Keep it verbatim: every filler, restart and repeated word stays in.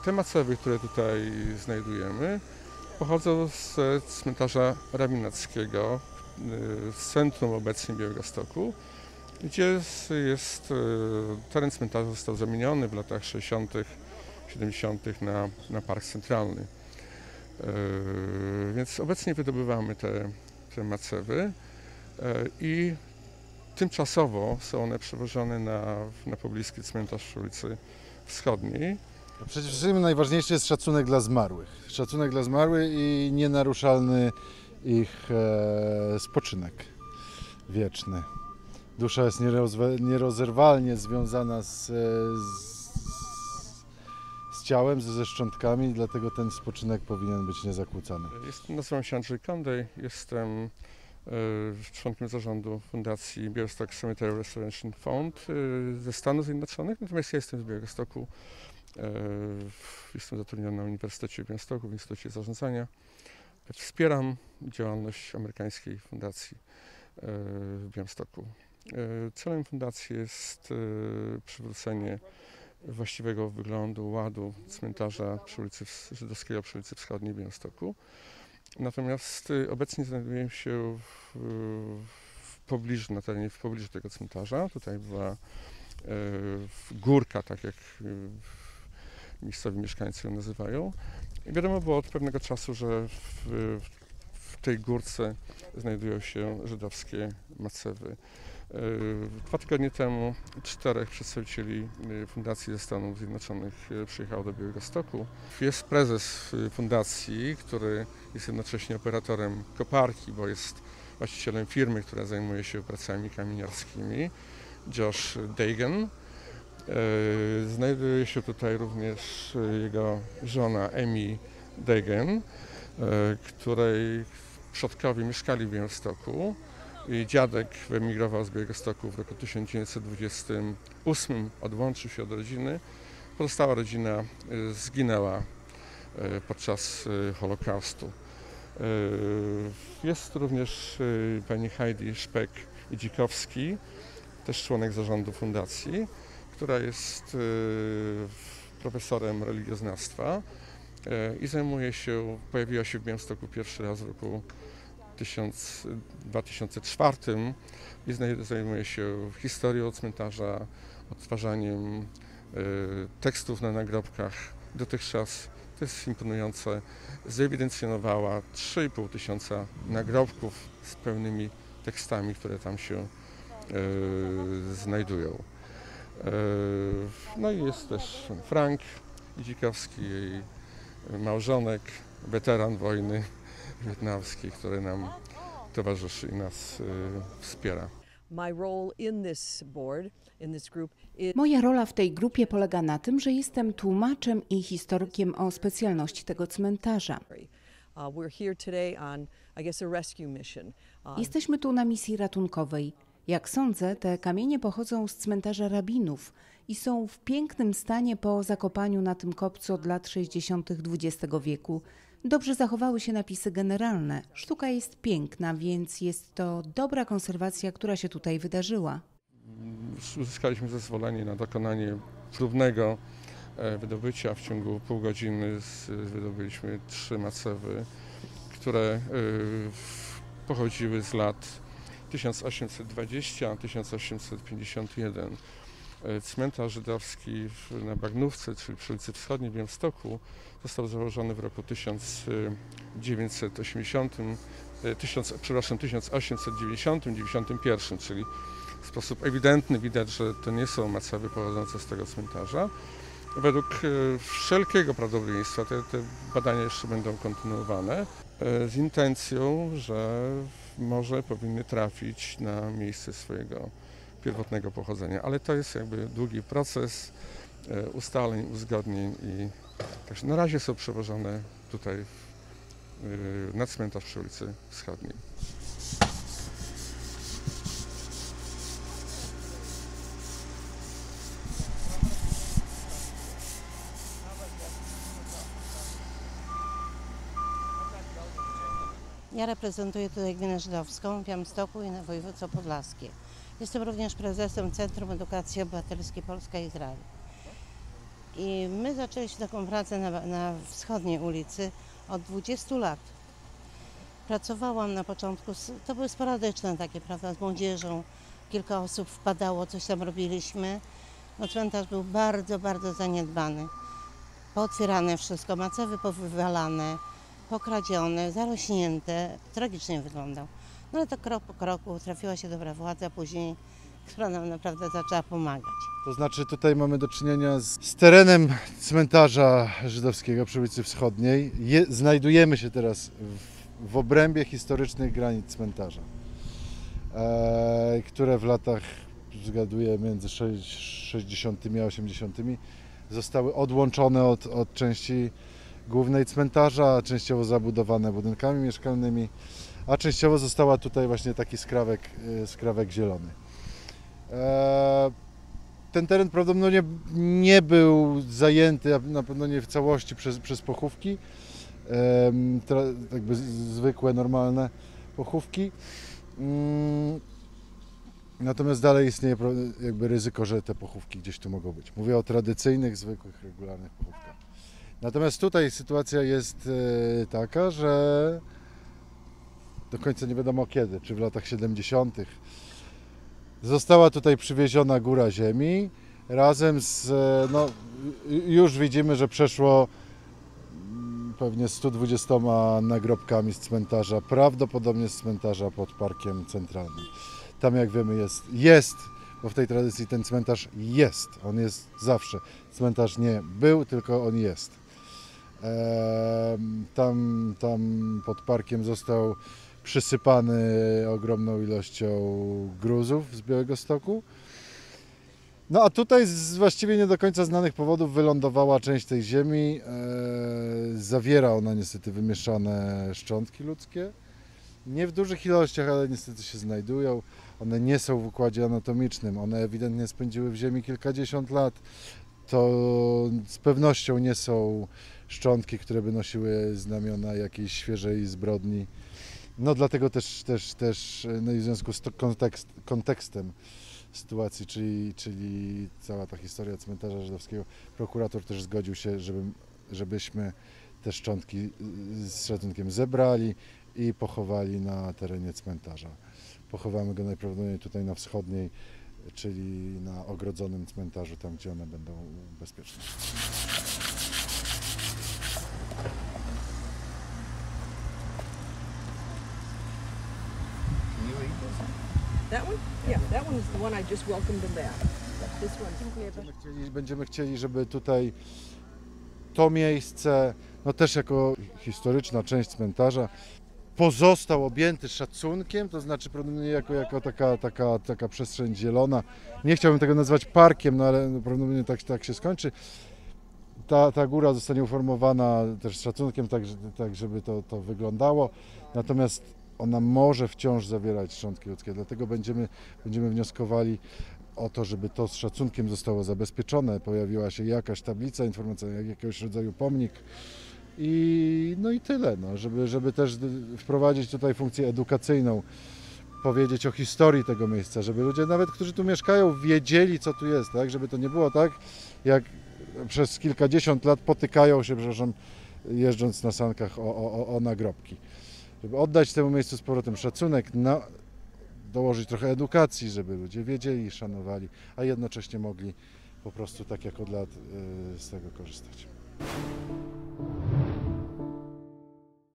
Te macewy, które tutaj znajdujemy, pochodzą z cmentarza rabinackiego w centrum obecnie Białegostoku, gdzie jest teren cmentarza został zamieniony w latach sześćdziesiątych, siedemdziesiątych na, na park centralny. Więc obecnie wydobywamy te, te macewy i tymczasowo są one przewożone na, na pobliski cmentarz przy ulicy Wschodniej. Przede wszystkim najważniejszy jest szacunek dla zmarłych. Szacunek dla zmarłych i nienaruszalny ich e, spoczynek wieczny. Dusza jest nierozerwalnie związana z, z, z ciałem, ze szczątkami, dlatego ten spoczynek powinien być niezakłócany. Jest, nazywam się Andrzej Kondej, jestem e, członkiem zarządu Fundacji Białystok Cemetery Restoration Fund e, ze Stanów Zjednoczonych, natomiast ja jestem z Białegostoku. Jestem zatrudniony na Uniwersytecie w Białymstoku, w Instytucie Zarządzania. Wspieram działalność amerykańskiej fundacji w Białymstoku. Celem fundacji jest przywrócenie właściwego wyglądu, ładu cmentarza przy ulicy Żydowskiego przy ulicy Wschodniej w Białymstoku. Natomiast obecnie znajduję się w, w pobliżu, na terenie w pobliżu tego cmentarza. Tutaj była górka, tak jak miejscowi mieszkańcy ją nazywają. I wiadomo było od pewnego czasu, że w, w tej górce znajdują się żydowskie macewy. Dwa tygodnie temu czterech przedstawicieli fundacji ze Stanów Zjednoczonych przyjechało do Białegostoku. Jest prezes fundacji, który jest jednocześnie operatorem koparki, bo jest właścicielem firmy, która zajmuje się pracami kamieniarskimi, Josh Dagan. Znajduje się tutaj również jego żona Amy Dagan, której przodkowie mieszkali w Białymstoku. Jej dziadek wyemigrował z Białegostoku w roku tysiąc dziewięćset dwudziestym ósmym, odłączył się od rodziny. Pozostała rodzina zginęła podczas Holokaustu. Jest również pani Heidi Szpek-Idzikowski, też członek zarządu fundacji, która jest profesorem religioznawstwa i zajmuje się, pojawiła się w Białymstoku pierwszy raz w roku dwa tysiące czwartym i zajmuje się historią cmentarza, odtwarzaniem tekstów na nagrobkach. Dotychczas, to jest imponujące, zewidencjonowała trzy i pół tysiąca nagrobków z pełnymi tekstami, które tam się znajdują. No i jest też Frank Idzikowski, jej małżonek, weteran wojny wietnamskiej, który nam towarzyszy i nas wspiera. Moja rola w tej grupie polega na tym, że jestem tłumaczem i historykiem o specjalności tego cmentarza. Jesteśmy tu na misji ratunkowej. Jak sądzę, te kamienie pochodzą z cmentarza rabinów i są w pięknym stanie po zakopaniu na tym kopcu od lat sześćdziesiątych dwudziestego wieku. Dobrze zachowały się napisy generalne. Sztuka jest piękna, więc jest to dobra konserwacja, która się tutaj wydarzyła. Uzyskaliśmy zezwolenie na dokonanie próbnego wydobycia. W ciągu pół godziny wydobyliśmy trzy macewy, które pochodziły z lat tysiąc osiemset dwudziesty do tysiąc osiemset pięćdziesiątego pierwszego. Cmentarz żydowski na Bagnówce, czyli przy ulicy Wschodniej w Białymstoku, został założony w roku tysiąc dziewięćset osiemdziesiątym, tysiąc, przepraszam, tysiąc osiemset dziewięćdziesiątym do dziewięćdziesiątego pierwszego, czyli w sposób ewidentny widać, że to nie są macewy pochodzące z tego cmentarza. Według wszelkiego prawdopodobieństwa te, te badania jeszcze będą kontynuowane z intencją, że może powinny trafić na miejsce swojego pierwotnego pochodzenia, ale to jest jakby długi proces ustaleń, uzgodnień i także na razie są przewożone tutaj na cmentarz przy ulicy Wschodniej. Ja reprezentuję tutaj gminę żydowską w Białymstoku i na województwo podlaskie. Jestem również prezesem Centrum Edukacji Obywatelskiej Polska-Izrael. I my zaczęliśmy taką pracę na, na wschodniej ulicy od dwudziestu lat. Pracowałam na początku, z- to były sporadyczne takie, prawda, z młodzieżą. Kilka osób wpadało, coś tam robiliśmy. No cmentarz był bardzo, bardzo zaniedbany. Pootwierane wszystko, macewy powywalane, pokradzione, zarośnięte. Tragicznie wyglądał. No ale to krok po kroku trafiła się dobra władza, później, która nam naprawdę zaczęła pomagać. To znaczy tutaj mamy do czynienia z, z terenem cmentarza żydowskiego przy ulicy Wschodniej. Je, znajdujemy się teraz w, w obrębie historycznych granic cmentarza, e, które w latach, zgaduję, między sześćdziesiątymi a osiemdziesiątymi zostały odłączone od, od części głównej cmentarza, częściowo zabudowane budynkami mieszkalnymi, a częściowo została tutaj właśnie taki skrawek, e, skrawek zielony. E, Ten teren prawdopodobnie nie był zajęty, a na pewno nie w całości przez, przez pochówki, em, tra- jakby z- zwykłe, normalne pochówki. Mm, Natomiast dalej istnieje pro- jakby ryzyko, że te pochówki gdzieś tu mogą być. Mówię o tradycyjnych, zwykłych, regularnych pochówkach. Natomiast tutaj sytuacja jest e, taka, że do końca nie wiadomo kiedy, czy w latach siedemdziesiątych została tutaj przywieziona góra ziemi razem z, e, no już widzimy, że przeszło mm, pewnie sto dwudziestoma nagrobkami z cmentarza, prawdopodobnie z cmentarza pod Parkiem Centralnym. Tam, jak wiemy, jest, jest, bo w tej tradycji ten cmentarz jest, on jest zawsze. Cmentarz nie był, tylko on jest. Em, Tam, tam pod parkiem został przysypany ogromną ilością gruzów z Białegostoku. No a tutaj z właściwie nie do końca znanych powodów wylądowała część tej ziemi. E, zawiera ona niestety wymieszane szczątki ludzkie. Nie w dużych ilościach, ale niestety się znajdują. One nie są w układzie anatomicznym. One ewidentnie spędziły w ziemi kilkadziesiąt lat. To z pewnością nie są szczątki, które by nosiły znamiona jakiejś świeżej zbrodni. No dlatego też, też, też no i w związku z to kontekst, kontekstem sytuacji, czyli, czyli cała ta historia cmentarza żydowskiego, prokurator też zgodził się, żeby, żebyśmy te szczątki z szacunkiem zebrali i pochowali na terenie cmentarza. Pochowamy go najprawdopodobniej tutaj na wschodniej, czyli na ogrodzonym cmentarzu, tam gdzie one będą bezpieczne. That one? Yeah, that one is the one I just welcomed them back. This one. Dziękuję bardzo. Będziemy chcieli, będziemy chcieli, żeby tutaj to miejsce, no też jako historyczna część cmentarza, pozostał objęty szacunkiem, to znaczy prawdopodobnie jako, jako taka, taka, taka przestrzeń zielona. Nie chciałbym tego nazwać parkiem, no ale prawdopodobnie tak, tak się skończy. Ta, ta góra zostanie uformowana też z szacunkiem, tak, że- tak żeby to, to wyglądało. Natomiast ona może wciąż zawierać szczątki ludzkie, dlatego będziemy, będziemy wnioskowali o to, żeby to z szacunkiem zostało zabezpieczone. Pojawiła się jakaś tablica informacyjna, jak- jakiegoś rodzaju pomnik. I, no i tyle, no, żeby, żeby też d- wprowadzić tutaj funkcję edukacyjną, powiedzieć o historii tego miejsca, żeby ludzie nawet, którzy tu mieszkają, wiedzieli, co tu jest, tak? Żeby to nie było tak, jak przez kilkadziesiąt lat potykają się, przepraszam, jeżdżąc na sankach o, o, o- o nagrobki. Żeby oddać temu miejscu z powrotem szacunek, na, dołożyć trochę edukacji, żeby ludzie wiedzieli, szanowali, a jednocześnie mogli po prostu tak jak od lat y, z tego korzystać.